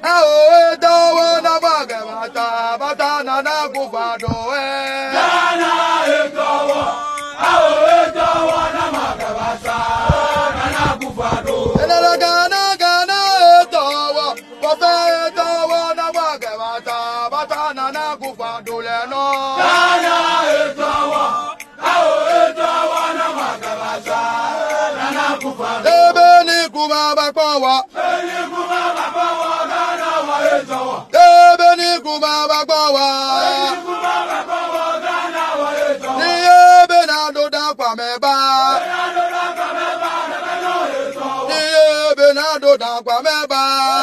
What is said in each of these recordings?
Ao tawa na bagabata batana na kufado Gana etowo, ao etowo na magabasa, na kufado. Enala gana etowo, kofe etowo na bagabata batana na kufado leno. Gana etowo, ao etowo na magabasa, na kufado. Ebe ni kuma bakwa. Eni kuma bakwa gana wa etowo. Ebe ni kuma bakwa. Eni kuma bakwa gana wa etowo. Ni ebe na do da kwa meba. Ni ebe na do da kwa meba.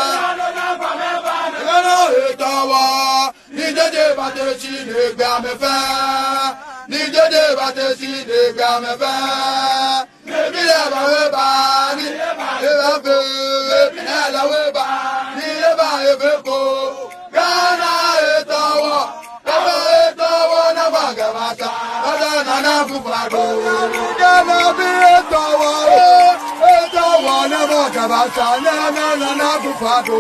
Gana etowo. Ni dede bate si ne gba me fe. Ni dede bate si ne gba me fe. Ni le ba we ba ni le ba fe. Ni le we ba ni le ba fe ko. Gana etowo. Gana etowo na bagabata. Gana na bufado. Gana bi etowo. Etowo na bagabata. Na bufado.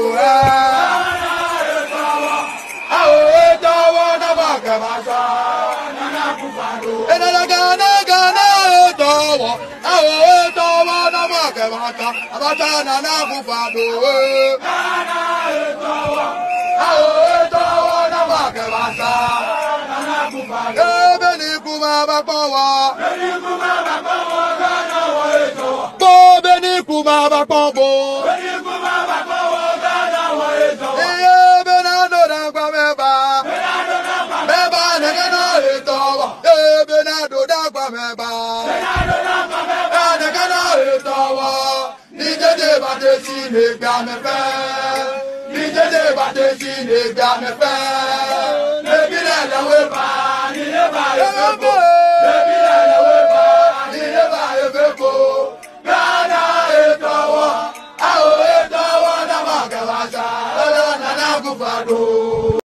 Ao etowo na bagabata. Na bufado. Enala gana etowo. Ao etowo na bagabata. Abata na bufado. Gana etowo, Ao etowo na bagabata. na kufado. Ebe ni kuma bakwa. Eni kuma bakwa gana wa etowo. Bobe ni kuma bakwa. Eni kuma bakwa gana wa etowo. Ebe na do da kwa meba. Meba na gana etowo. Ebe na do da kwa meba. Na gana etowo. Ni dede bate si ne gba me fe. Ni dede bate si ne gba me fe. Ebi na lawe ba. Ni le ba efeko. Ebi na lawe ba. Ni le ba efeko. Gana etowo. Ao etowo na magabasa. Na kufado.